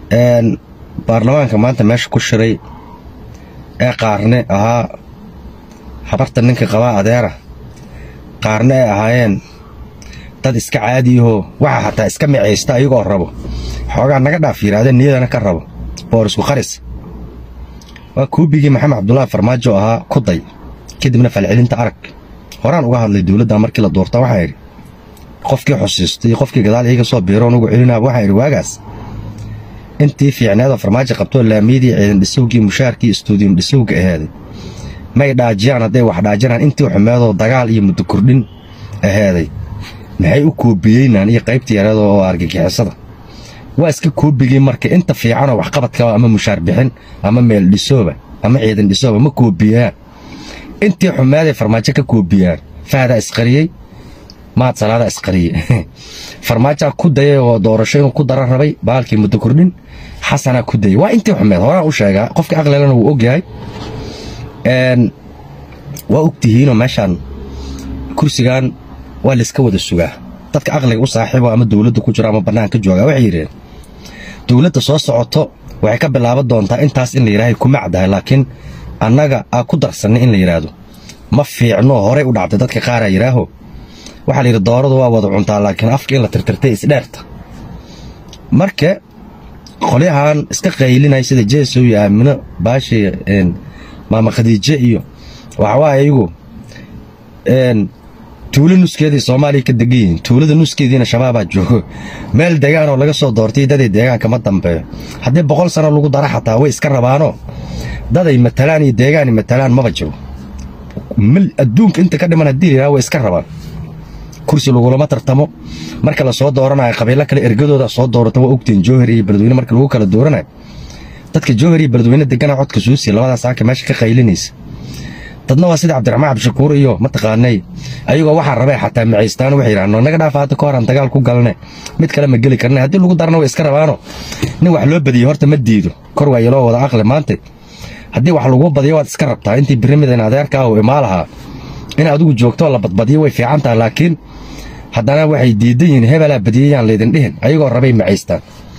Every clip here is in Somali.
baarlamaanka maanta meesha ku shiray ee qaarne ahaa habarta ninka qaba adeera qaarne ay ahaayeen dad iska caadiyaho waxa hataa iska miceysta ayagoo rabo xoogaa naga dhaaf yiraahdeen niyadana ka rabo boorisku qaris waa kuubigii maxamed cabdullaahi farmaajo ahaa ku day kadibna falcelinta arag horaan uga hadlay dawladda markii la doorta waxa yiri qofkii xusiistay qofkii gadaal iyaga soo biiroon ugu celinaa waxa yiri waagaas intii fiicneeda farmaajo qabto laamiyadii ciidan dhisowgii mushaarkii stuudiyo dhisowga ahaaday may dhaajiyaan haday wax dhaajiraan intii xumeedo dagaal iyo muddo kordhin ahaaday maxay u koobiyeenaan iyo qaybtii yareed oo argagixisada waa iska koobigii marka inta fiican oo wax qabadka ama mushaar bixin ama meel dhisooba ama ciidan dhisooba ma koobiyaan intii xumeeday farmaajo ka koobiyaan faada isqariyay maad salaada isqariyay farmaajo ku dayay oo doorasho inuu ku daran rabay baalkii muddo kordhin xasana ku dayay waa intii xumeed horaan u sheegaa qofka aqlelana uu ogyahay waa ogtihiin oo meeshan kursigan waa la iska wada sugaa dadka aqliga u saaxiibo ama dawladda ku jira ama banaanka jooga waxay yireen dawladda soo socoto waxay ka bilaaban doontaa intaas in la yiraahdo kuma cadahay laakiin annaga ku darsanay in la yiraahdo ma fiicno hore u dhacday dadka qaar ay yiraaho waxa la yiraahdo dooradu waa wada cuntaa laakiin afka in la tirtirtay isdheerta marka qoliyahan iska qaylinay sida jeeso iyo aamino baashi maama khadiije iyo waxa waa ayagu tuulo nuskeedii Soomaaliya ka degayn tuulada nuskeediina shabaab joogo meel deegaan oo laga soo doortay dadii deegaanka ma dambeeyo hadii 100 sano lagu dara xataa way iska rabaano daday matalaan iyo deegaan matalaan ma bajo mil adduunka inta ka dhiman hadii way iska rabaan kursi lagu lama tartamo marka la soo dooranayo qabiilo kale ergadooda soo doorata waa ogtiin Jowhar iyo Beledweyne marka lagu kala dooranayo dadka Jowhar iyo Beledweyne degan codka suusi labadaas saaka meesha ka qaylinaysa dadna waa sida Cabdiraxmaan Cabshakuur iyo mataqaanay ayagoo waxa rabay xataa maciistaan wax yiraahdo naga dhaafaata ka horan dagaal ku galnay mid kale ma gali karnaa hadii lagu darno way iska rabaano nin wax loo badiyo horta ma diido kor waa yelo wada aqli maanta hadii wax lagu badiyo waad iska rabtaa intii birimida adeerka oo imaalaha in adigu joogto la badbadiyo way fiican tahay laakiin haddana waxay diidayeen hebela badiyaan leedin dhihin ayagoo rabay maciistaan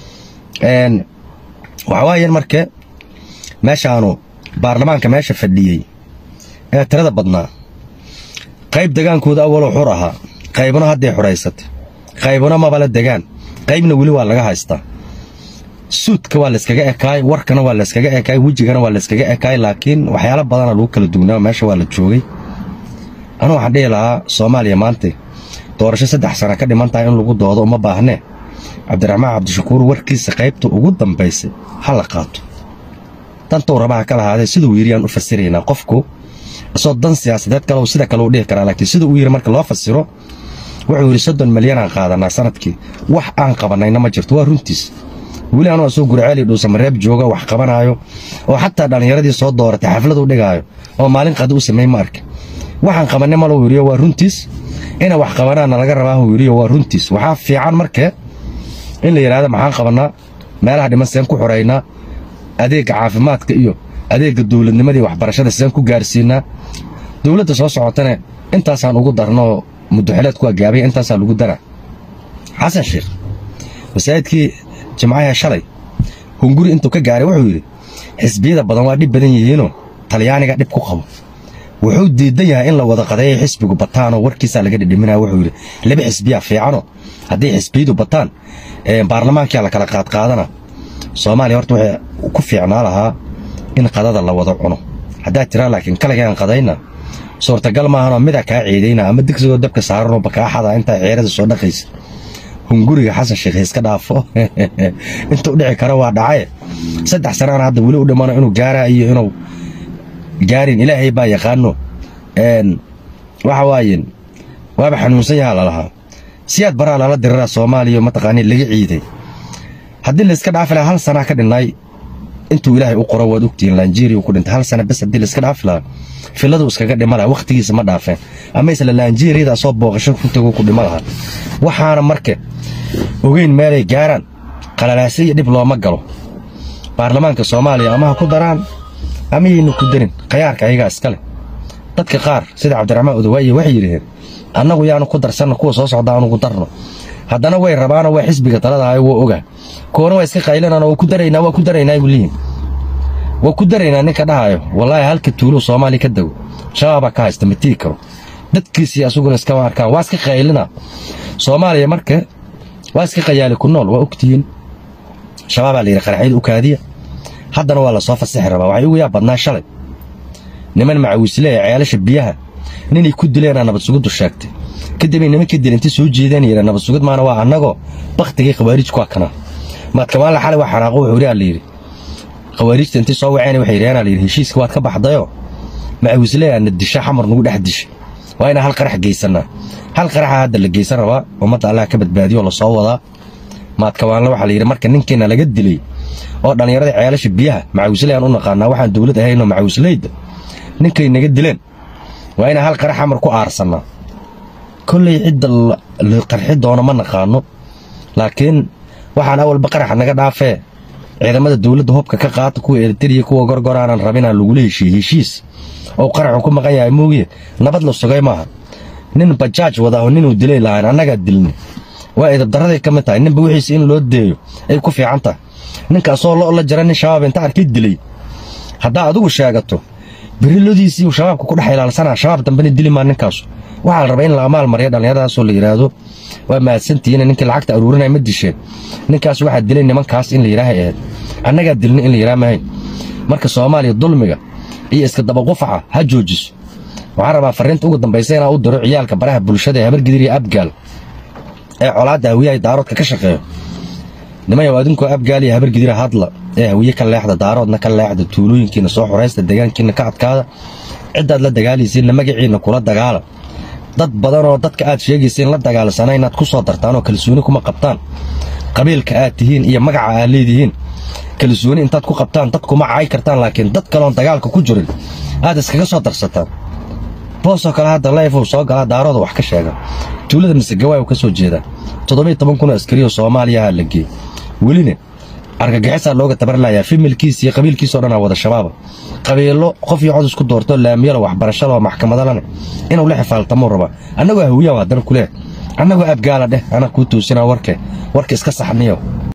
waxa waayeen marka meeshaanu baarlamaanka meesha fadhiyay ee tirada badnaa qayb degaankooda awal xur ahaa qaybna hadday xureysatay qaybna ma bala degaan qaybna wali waa laga haystaa suudka waa la iskaga ekaay warkana waa la iskaga ekaay wajigana waa la iskaga ekaay laakiin waxyaalo badan lagu kala duwnaa meesha waa la joogay anu waxaan dhihi lahaa Soomaaliya maanta doorasho 3 sano ka dhimantaa in lagu doodo uma baahnee Cabdiraxmaan Cabdishakuur warkiisa qaybta ugu dambeysay hal qaato tanto rabaha kala haaday sidoo wiiriyaan u fasirayna qofku soo dan siyaasadeed kale oo sida kale u dhigi kara laakiin sidoo uu yiri marka loo fasiro wuxuu yiri 30 milyan aan qaadanaa sanadkii wax aan qabanayna ma jirto waa runtiis wali aan soo gurceeli dhuusa mareeb jooga wax qabanayo oo xataa dhalinyaradii soo dooratay xaflad u dhigayo oo maalin qad u sameey marka waxaan qabanay ma loo yiri waa runtiis ina wax qabanana laga rabaa uu yiri waa runtiis waxa fiican marka in la yiraahdo maxaan qabanaa meelaha dhimaseen ku xoreeyna adeeg caafimaadka iyo adeega dawladnimadii waxbarashada sidaan ku gaarsiinaa dawladda soo socotana intaasaan ugu darno muddo xileed ku gaabay intaasaan lagu dara xasan sheekh wasaayidkii jimcaha shalay hunguri intuu ka gaaray wuxuu yiri xisbiyada badan waa dhib badan yihiin Talyaaniga dhib ku qabo wuxuu diidan yahay in la wada qadeeyo xisbigu bataano warkiisa laga dhidhiminaa wuxuu yiri laba xisbiya fiicano hadii xisbiyadu bataan baarlamaanka la kala qaadana Soomaaliya horta waxay ku fiicnaa lahaa in qadada la wada cuno hadaa tira laakiin kala gaan qadayna suurtagal ma ahana mid ka ciideyna ama digsiga dabka saarano bakaaxada inta ciirada soo dhaqaysa hunguriga Xasan Sheekh iska dhaafo inta u dhici kara waa dhacay 3 sano hadda wali u dhamaano inuu gaarayo inuu gaarin Ilaahay baa yaqaano waxa waayeen waaba xanuunsan yahay laha siyaad baraa la diraa Soomaaliya ma taqaani laga ciiday hadii la iska dhaafay hal sano ka dhinay intuu Ilaahay u qoro wad ogtiin Nigeria ku dhintay hal sano bas hadii la iska dhaafay filadu iskaga dhimala waqtigiisa ma dhaafeen ama isla Nigeria soo booqasho ku tago ku dhimalaha waxaana marka ogeyn meelay gaaraan qalalaasay dib looma galo baarlamaanka Soomaaliya ama ku daraan ama inuu ku darin khiyaarka ayaga iskale dadka qaar sida Cabdiraxmaan Odawaye waxay yiraahdeen annagu yaanu ku darsan kuwa soo socda aanu ku darno haddana way rabaan way xisbiga talada ay wuu ogaa koona way iska qaylinaan oo ku dareynaa guliin waa ku dareynaa ninka dhahayo wallahi halka tuulo Soomaali ka daw shabaab ka haysta mitii karo dadkiisii asuguna iska arkaan waa iska qaylina Soomaaliya marka waa iska qayaali ku nool waa ogtiin shabaab la qarxay u kaadiya haddana waa la soo fasaxay rabaa waxay ugu yaabadnaa shalay niman macawisle ceelasha biyaha ninay ku dileen nabad sugid u sheegtay kadib nimankii dilintii soo jeedeen yiraan nabad sugid maana waa anago waqtigii khawaarij ku kana maad kamaan la xalay waxa raaqo wuxuu leeyahay khawaariijta intii soo waceen waxay yiraan la heshiiska waad ka baxdayo macawisle aan disha xamar nagu dhex dishay waa ina hal qarax geysana hal qarax hadda la geysan rabaa umada Allah ka badbaadiyo la soo wadaa maad kamaan la waxa la yiri marka ninkeena laga dilay oo dhalinyarada ceelasha biyaha macawisle aan u naqaanaa waxaan dawlad ahayno macawisleyda ninkay naga dileen waa ina hal qarax xamar ku aarsana كل عد القرحيد دونا ما نقانو لكن waxaan awalba qarax naga dhaafay ciidamada dawladda hubka ka qaata kuwa Eritrea kuwa gorgoraan rabina lagu leeshiyo heshiis oo qarax ku maqan yahay moogiye nabad la sugay maaha nin bajaaj wada oo nin uu dilay laan anaga dilni waa idab darada ka mid tahay nin buuxiis in loo deeyo ay ku fiican tahay ninkaas oo la jaran shabaab inta arkay dilay hadda adigu sheegato birilodiisii shabaabku ku dhaxay ilaalsana shabaab dambana dili ma ninkaas waxa la rabaa in la amaal mariyo dhalinyaradaas oo la yiraahdo waa maadsantiina ninka lacagta aruurinay ma disheen ninkaas waxa dilay nimankaas in la yiraahay annaga dilni in la yiraamahay marka Soomaaliya dulmiga iyo iska daba qufaca ha joojiso waxa rabaa fariinta ugu dambeysay inaan u diro ciyaalka baraha bulshada habar gidir iyo abgaal ee colaada hawiyay daaroodka ka shaqeeyo niman adinku abgaal iyo habar gidir hadla ee hawiye ka leexda daaroodna ka leexda tuulooyinkiina soo xoreysta deegaankiina ka adkaada cidaad la dagaalaysiin magaciina kula dagaala dad badan oo dadka aad sheegaysiin la dagaalasana inaad ku soo dartaan oo kalsooni kuma qabtaan qabiilka aad tihiin iyo magaca aad leedihiin kalsooni intaad ku qabtaan dadku ma caay kartaan laakiin dad kale oo dagaalka ku jirin aad iskaga soo darsataan booso kala hadda live soo gala daarooda wax ka sheega tuulada Masagawaay oo ka soo jeeda 17,000 askari oo Soomaaliya la geeyay welina argagaxisa looga tabarlayaa familkiisa iyo qabiilkiisa oo dhan wada shabaab qabiilo qof iyo cod isku doorto laamiyada waxbarashada oo maxkamadana inuu la xifaaltamo raba annagu hawiya waa dan kule annagu abgaala dheh ana ku toosina warka iska saxniyo